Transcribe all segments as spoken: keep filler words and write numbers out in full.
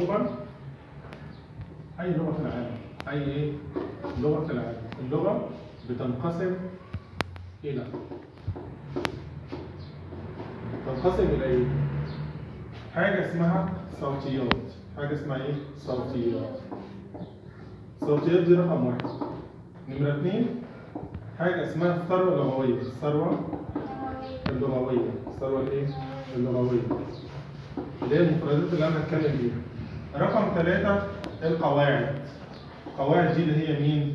عموما اي لغه في العالم، اي ايه؟ لغه في العالم، اللغه بتنقسم الى تنقسم الى ايه؟ حاجه اسمها صوتيات، حاجه اسمها ايه؟ صوتيات. الصوتيات دي رقم واحد. نمرة اثنين حاجة اسمها الثروة اللغوية، الثروة اللغوية، الثروة الايه؟ اللغوية. اللي هي المفردات اللي انا هتكلم بيها. رقم ثلاثة القواعد. القواعد دي اللي هي مين؟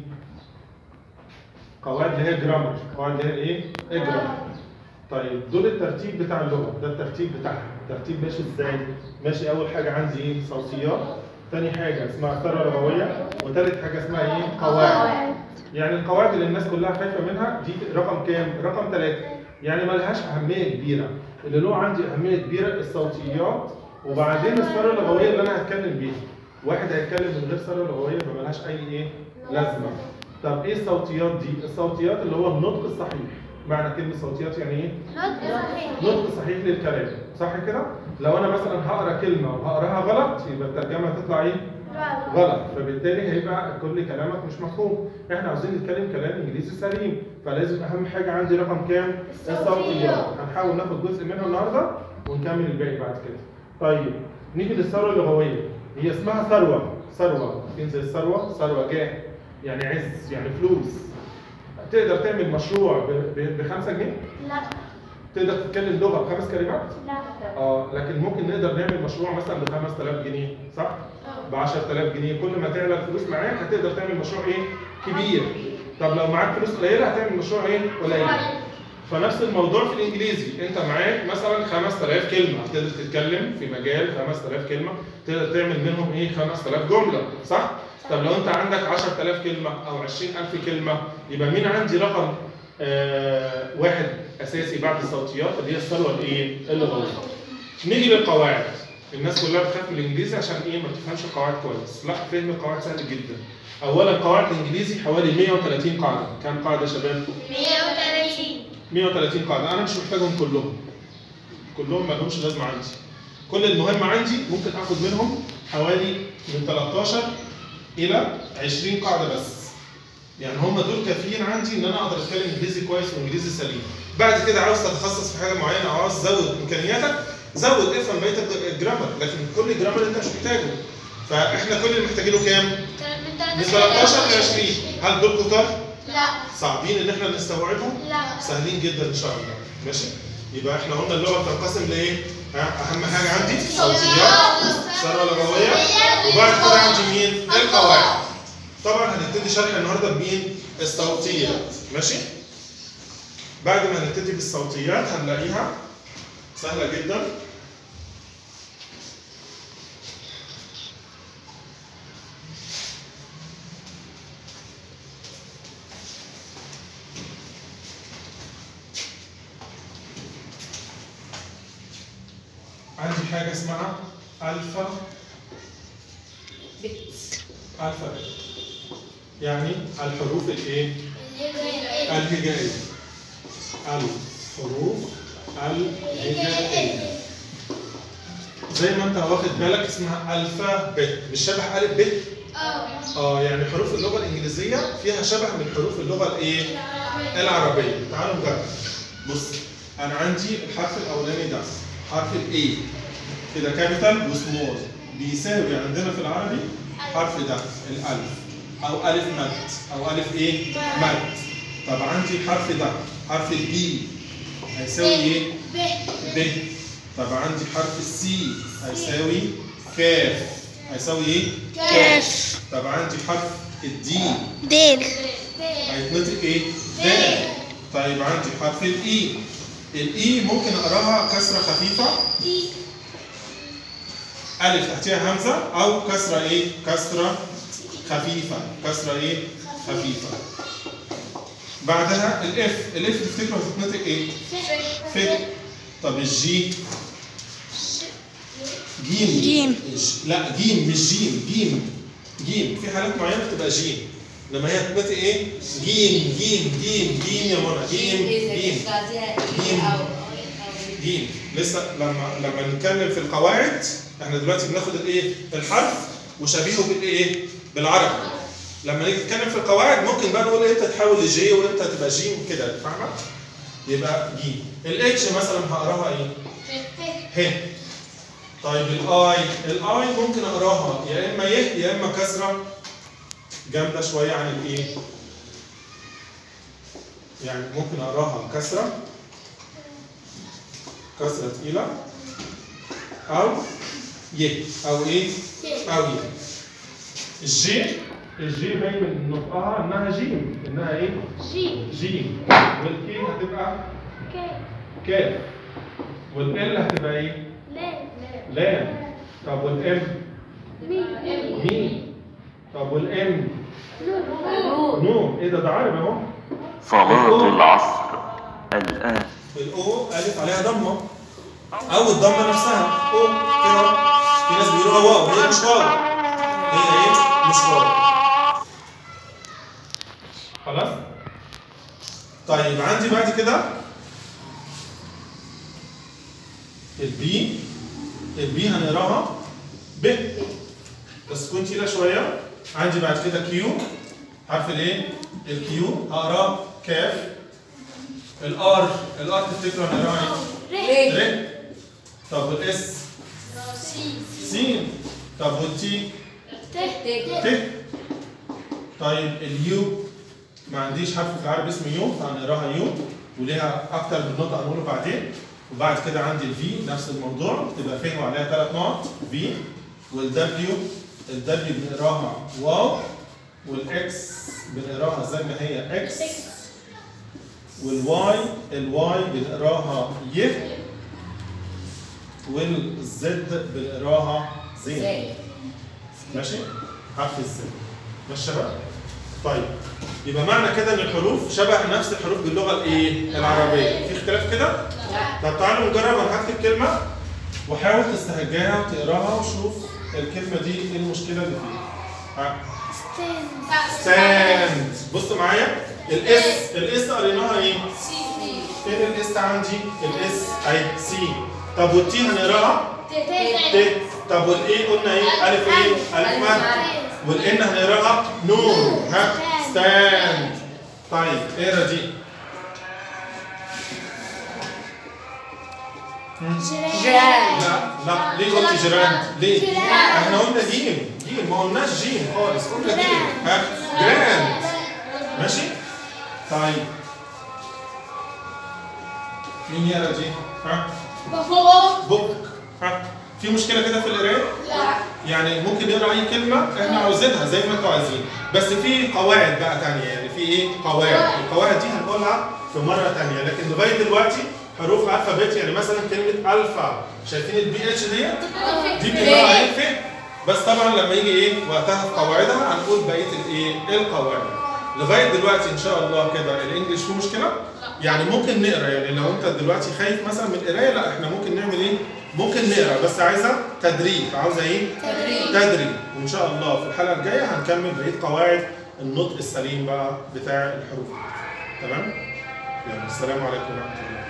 قواعد اللي هي جرامر، قواعد اللي هي ايه؟ الجرامر. طيب دول الترتيب بتاع اللغة، ده الترتيب بتاعها، الترتيب ماشي ازاي؟ ماشي أول حاجة عندي ايه؟ صوتيات، ثاني حاجة اسمها ثروة لغوية، وثالث حاجة اسمها ايه؟ قواعد. يعني القواعد اللي الناس كلها خايفة منها دي رقم كام؟ رقم ثلاثة. يعني مالهاش أهمية كبيرة. اللي له عندي أهمية كبيرة الصوتيات، وبعدين الثروة اللغوية اللي أنا هتكلم بيها. واحد هيتكلم من غير ثروة لغوية فمالهاش أي ايه؟ لازمة. طب ايه الصوتيات دي؟ الصوتيات اللي هو النطق الصحيح. معنى كلمة صوتيات يعني ايه؟ نطق صحيح. نطق صحيح للكلام، صح كده؟ لو أنا مثلا هقرا كلمة وهقراها غلط يبقى الترجمة هتطلع ايه؟ غلط، فبالتالي هيبقى كل كلامك مش مفهوم. احنا عاوزين نتكلم كلام انجليزي سليم، فلازم اهم حاجه عندي رقم كام؟ الصوتيات. هنحاول ناخد جزء منها النهارده ونكمل الباقي بعد كده. طيب نيجي للثروه اللغويه، هي اسمها ثروه، ثروه فين زي الثروه؟ ثروه جاه يعني عز، يعني فلوس. تقدر تعمل مشروع ب خمسة جنيه؟ لا. تقدر تتكلم لغه بخمس كلمات؟ لا. اه لكن ممكن نقدر نعمل مشروع مثلا ب خمسة آلاف جنيه، صح؟ ب عشرة آلاف جنيه، كل ما تعلى الفلوس معاك هتقدر تعمل مشروع ايه؟ كبير. طب لو معاك فلوس قليله هتعمل مشروع ايه؟ قليل. فنفس الموضوع في الانجليزي، انت معاك مثلا خمسة آلاف كلمه، هتقدر تتكلم في مجال خمسة آلاف كلمه، تقدر تعمل منهم ايه؟ خمسة آلاف جمله، صح؟ طب لو انت عندك عشرة آلاف كلمه او عشرين ألف كلمه، يبقى مين عندي رقم آه واحد اساسي بعد الصوتيات اللي هي الثروه الايه؟ اللغويه. نيجي للقواعد. الناس كلها بتخاف من الانجليزي عشان ايه؟ ما بتفهمش القواعد كويس. لا، فهم القواعد سهل جدا. اولا قواعد الانجليزي حوالي مية وثلاثين قاعده. كام قاعده يا شباب؟ مية وثلاثين. مية وثلاثين قاعده، انا مش محتاجهم كلهم. كلهم ما لهمش لازمه عندي. كل المهم عندي ممكن اخد منهم حوالي من ثلاثة عشر الى عشرين قاعده بس. يعني هم دول كافيين عندي ان انا اقدر اتكلم انجليزي كويس وانجليزي سليم. بعد كده عاوز تتخصص في حاجه معينه او عاوز تزود امكانياتك، زود افهم بقيه الجرامر، لكن كل جرامر انت مش محتاجه. فاحنا كل اللي محتاجينه كام؟ من ثلاثة عشر ل عشرين. هل دول كتار؟ لا. صعبين ان احنا نستوعبهم؟ لا. سهلين جدا ان شاء الله. ماشي؟ يبقى احنا قلنا اللغه بتنقسم لايه؟ اهم حاجه عندي صوتيات، ثروه لغويه، وبعد كده عندي مين؟ القواعد. طبعا هنبتدي شرح النهارده بمين؟ الصوتيات، ماشي؟ بعد ما نبتدي بالصوتيات هنلاقيها سهله جدا. عندي حاجه اسمها الفا بت. الفا بت، يعني الحروف الايه؟ الهجائيه. الحروف الهجائيه. زي ما انت واخد بالك اسمها الفا بت، مش شبه الف ب؟ اه. اه يعني حروف اللغه الانجليزيه فيها شبه من حروف اللغه الايه؟ العربيه. تعالوا نجرب. بص انا عندي الحرف الاولاني ده حرف الاي كده كابيتال وسمول، بيساوي عندنا في العربي حرف ده الالف او الف مد او الف ايه؟ مد. طب عندي الحرف ده حرف البي هيساوي ايه؟ ب. ب. طب عندي حرف السي هيساوي كاف، هيساوي ايه؟ كاف. طب عندي حرف الدي دال. هيتنطق ايه؟ دال. طيب عندي حرف الاي، الاي ممكن اقراها كسره خفيفه دي. الف تحتها همزه او كسره ايه؟ كسره خفيفه، كسره ايه؟ خفيفه. بعدها الاف، الاف تفتكروا هتتنطق ايه؟ ف. طب الجي جيم. جيم. لا جيم مش جيم، جيم جيم في حالات معينه بتبقى جيم، لما هي تتنطق ايه؟ جيم جيم جيم جيم يا منى، جيم جيم جيم جيم. لسه لما لما نتكلم في القواعد احنا دلوقتي بناخد الايه؟ الحرف وشبيهه بالايه؟ بالعربي. لما نيجي نتكلم في القواعد ممكن بقى نقول امتى تحول لجي وامتى تبقى جيم كده، فاهمه؟ يبقى جي. الاتش مثلا هقراها ايه؟ ه. طيب الاي، الاي ممكن اقراها يا اما ي يا اما كسره جامده شويه عن الايه؟ يعني ممكن اقراها كسره كسره تقيله او ي او ايه؟ او ي. الجي، الجي باين من نطقها انها جيم، انها ايه؟ جيم. جيم. والكي هتبقى كاف. كاف. والال هتبقى ايه؟ لام. لام. طب والام؟ ميم. ميم. طب والام؟ نور. نور. ايه ده؟ ده عربي اهو. صلاة العصر الآن. الاو الف عليها ضمه او الضمه نفسها او كده. في ناس بيقولوها واو، هي مش واو، هي ايه؟ مش واو. خلاص؟ طيب عندي بعد كده البي. البي هنقراها ب بس تكون تقيله شويه. عندي بعد كده كيو، حرف الايه؟ الكيو هقراه كاف. الار، الار تفتكروا هنقراها ايه؟ ر. طب والاس؟ سين. طب والتي؟ ت. طيب اليو ما عنديش حرف في العربي اسمه يو فهنقراها يو وليها اكتر من نقطه هنقوله بعدين. وبعد كده عندي الفي نفس الموضوع تبقى فين وعليها ثلاث نقط في. والدبليو، الدبليو بنقراها واو. والاكس بنقراها زي ما هي اكس. والواي، الواي بنقراها ي. والزد بنقراها زين. ماشي؟ حرف الزد. ماشي شباب؟ طيب يبقى معنى كده ان الحروف شبه نفس الحروف باللغه الايه؟ العربيه. في اختلاف كده؟ لا. طب تعالوا نجرب. انا هكتب كلمه وحاول تستهجاها وتقراها وشوف الكلمه دي ايه المشكله اللي فيها. ها؟ ستاند. بصوا معايا. الاس، الاس قريناها ايه؟ فين الاس عندي؟ الاس اهي سي. طب والتي هنقراها؟ ت. طب والايه قلنا ايه؟ الف ايه؟ الف مد. والان هنقراها نون. ها؟ ستاند. طيب اقرا دي. جيران. لا لا، ليه قلت جيران؟ ليه؟ جيران. احنا قلنا جيم، جيم ما قلناش جيم خالص، قلنا جيم. ها؟ جراند. ماشي؟ طيب مين يقرا دي؟ ها؟ بوك. ها؟ في مشكلة كده في القراية؟ لا. يعني ممكن نقرا أي كلمة احنا عاوزينها زي ما انتوا عايزين، بس في قواعد بقى تانية، يعني في إيه؟ قواعد، القواعد دي هنقولها في مرة تانية، لكن لغاية دلوقتي حروف الألفابت يعني مثلا كلمة ألفا، شايفين البي اتش ديت؟ دي بنقراها ايه؟ ف. بس طبعا لما يجي ايه؟ وقتها في قواعدها هنقول بقية الايه؟ القواعد. لغاية دلوقتي إن شاء الله كده الإنجليش فيه مشكلة؟ يعني ممكن نقرا، يعني لو أنت دلوقتي خايف مثلا من القراية لا احنا ممكن نعمل ايه؟ ممكن نقرا بس عايزه تدريب، عاوزه ايه؟ تدريب. تدريب. وان شاء الله في الحلقه الجايه هنكمل بقيه قواعد النطق السليم بقى بتاع الحروف. تمام؟ يلا السلام عليكم ورحمه الله.